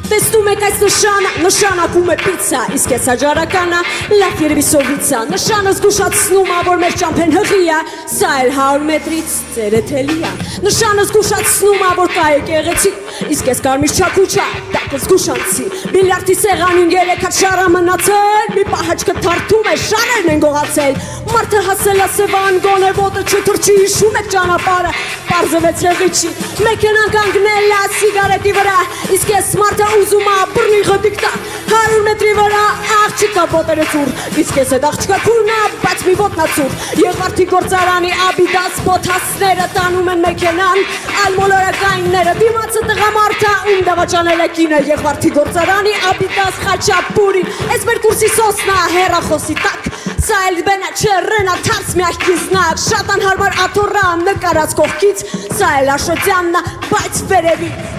Տեսնում եք այս նշանը, նշանակում է պիցա, իսկ այս հաջարականը լավ երևի սովիցա, նշանը զգուշացնում է, որ մեր ճամփեն հղի է, սա էլ 100 մետրից ծերը թելի է, նշանը զգուշացնում է, որ կա եկեղեցի, իսկ այս կարմիր չակուչա, տակը զգուշանցի, բիլիարդի սեղանին 3 հատ շարը մնացել, մի պահաճկը թարթում է, շարերն են գողացել, մարդը հասել է սևան, գոնե ոտը չթրջի, հիշում եք ճանապարհը, պարզվեց հեղիչի, մեքենան կանգնել է սիգարետի վրա, իսկ ես մարդը ուզում է բռնի ղդիկ տա, 100 մետրի վրա աղջիկա ոտերը ծուր, իսկ ես այդ աղջիկա քուրն է, բայց մի ոտնացուր, Եղվարդի գործարանի աբիդաս բոթասները տանում են մեքենան, այլ մոլորակայինները, դիմացը տղամարդը, ում դավաճանել է կինը, Եղվարդի գործարանի աբիդաս խաչապուրին, այս մեր կուրսի սոսնա հեռախոսի տակ, սա էլ բենա չերենա թարս միախքի զնակ, շատ անհարմար աթոռա նկարած կողքից, սա էլ Աշոտյաննա, բայց վերևի